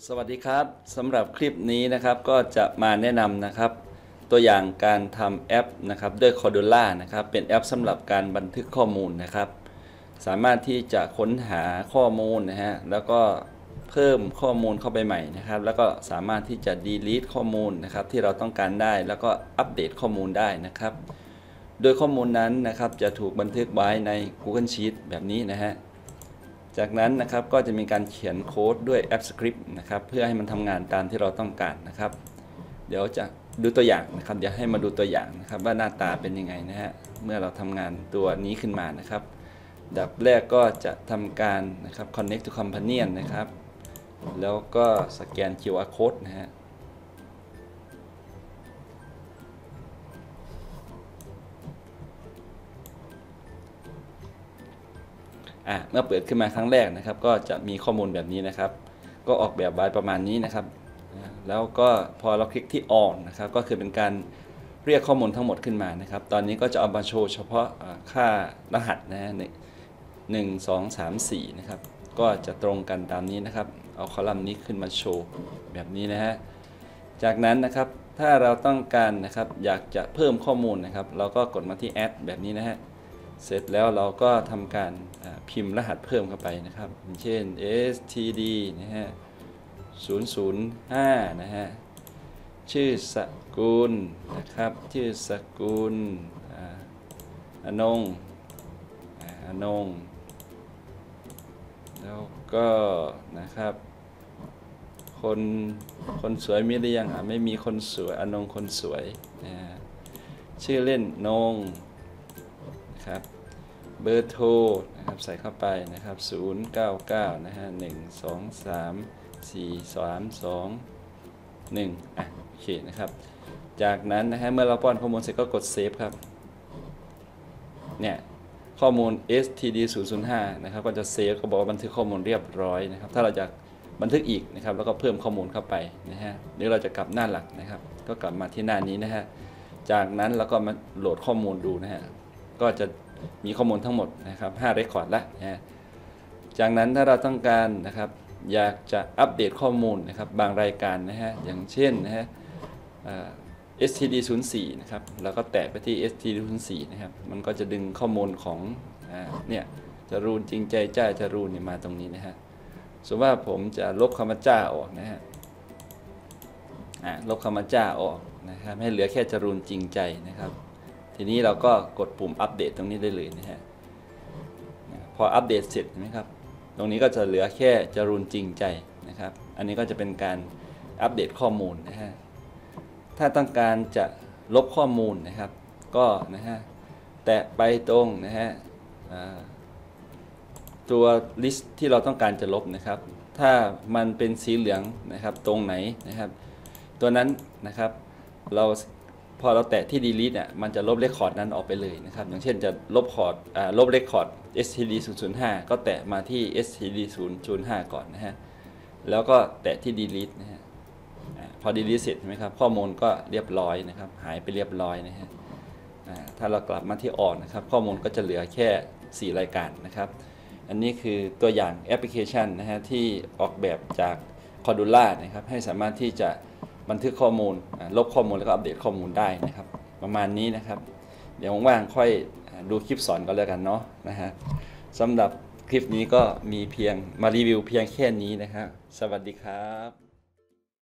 สวัสดีครับสำหรับคลิปนี้นะครับก็จะมาแนะนำนะครับตัวอย่างการทำแอปนะครับด้วย Cordula นะครับเป็นแอปสำหรับการบันทึกข้อมูลนะครับสามารถที่จะค้นหาข้อมูลนะฮะแล้วก็เพิ่มข้อมูลเข้าไปใหม่นะครับแล้วก็สามารถที่จะ delete ข้อมูลนะครับที่เราต้องการได้แล้วก็อัปเดตข้อมูลได้นะครับโดยข้อมูลนั้นนะครับจะถูกบันทึกไว้ใน Google Sheet แบบนี้นะฮะจากนั้นนะครับก็จะมีการเขียนโค้ดด้วยแอปสคริปต์นะครับเพื่อให้มันทำงานตามที่เราต้องการนะครับเดี๋ยวจะดูตัวอย่างนะครับเดี๋ยวให้มาดูตัวอย่างนะครับว่าหน้าตาเป็นยังไงนะฮะเมื่อเราทำงานตัวนี้ขึ้นมานะครับดับแรกก็จะทำการนะครับ connect to companion นะครับแล้วก็สแกน QR code นะฮะเมื่อเปิดขึ้นมาครั้งแรกนะครับก็จะมีข้อมูลแบบนี้นะครับก็ออกแบบไว้ประมาณนี้นะครับแล้วก็พอเราคลิกที่ on นะครับก็คือเป็นการเรียกข้อมูลทั้งหมดขึ้นมานะครับตอนนี้ก็จะเอามาโชว์เฉพาะค่ารหัสนะฮะ1 2 3 4นะครับก็จะตรงกันตามนี้นะครับเอาคอลัมน์นี้ขึ้นมาโชว์แบบนี้นะฮะจากนั้นนะครับถ้าเราต้องการนะครับอยากจะเพิ่มข้อมูลนะครับเราก็กดมาที่ add แบบนี้นะฮะเสร็จแล้วเราก็ทำการพิมพ์รหัสเพิ่มเข้าไปนะครับเช่น std นะฮะ005นะฮะชื่อสกุลนะครับชื่อสกุลอนงแล้วก็นะครับคนสวยมีหรือยังไม่มีคนสวยอนงคนสวยชื่อเล่นนงนะครับเบอร์โทรนะครับใส่เข้าไปนะครับ099นะฮะ1234432 1โอเคนะครับจากนั้นนะฮะเมื่อเราป้อนข้อมูลเสร็จก็กดเซฟครับเนี่ยข้อมูล std 005นะครับก็จะเซฟก็บอกว่าบันทึกข้อมูลเรียบร้อยนะครับถ้าเราจะบันทึกอีกนะครับแล้วก็เพิ่มข้อมูลเข้าไปนะฮะหรือเราจะกลับหน้าหลักนะครับก็กลับมาที่หน้านี้นะฮะจากนั้นเราก็มาโหลดข้อมูลดูนะฮะก็จะมีข้อมูลทั้งหมดนะครับ5 record ละนะฮะจากนั้นถ้าเราต้องการนะครับอยากจะอัปเดตข้อมูลนะครับบางรายการนะฮะอย่างเช่นนะฮะstd 04นะครับเราก็แตะไปที่ std 04นะครับมันก็จะดึงข้อมูลของเนี่ยจรูนจริงใจจ้าจรูนเนี่ยมาตรงนี้นะฮะสมมติว่าผมจะลบคำว่าจ้าออกนะฮะลบคำว่าจ้าออกนะครับให้เหลือแค่จรูนจริงใจนะครับทีนี้เราก็กดปุ่มอัปเดตตรงนี้ได้เลยนะฮะพออัปเดตเสร็จนะครับตรงนี้ก็จะเหลือแค่จรูนจริงใจนะครับอันนี้ก็จะเป็นการอัปเดตข้อมูลนะฮะถ้าต้องการจะลบข้อมูลนะครับก็นะฮะแตะไปตรงนะฮะตัวลิสต์ที่เราต้องการจะลบนะครับถ้ามันเป็นสีเหลืองนะครับตรงไหนนะครับตัวนั้นนะครับพอเราแตะที่ delete มันจะลบเรคคอร์ดนั้นออกไปเลยนะครับอย่างเช่นจะลบเรคคอร์ด std 005ก็แตะมาที่ std 005ก่อนนะฮะแล้วก็แตะที่ delete นะฮะพอ delete เสร็จใช่ไหมครับข้อมูลก็เรียบร้อยนะครับหายไปเรียบร้อยนะฮะถ้าเรากลับมาที่ on นะครับข้อมูลก็จะเหลือแค่4 รายการนะครับอันนี้คือตัวอย่างแอปพลิเคชันนะฮะที่ออกแบบจาก Cordula นะครับให้สามารถที่จะบันทึกข้อมูลลบข้อมูลแล้วก็อัปเดตข้อมูลได้นะครับประมาณนี้นะครับเดี๋ยวว่างๆค่อยดูคลิปสอนกันแล้วกันเนาะนะฮะสำหรับคลิปนี้ก็มีเพียงมารีวิวเพียงแค่นี้นะครับสวัสดีครับ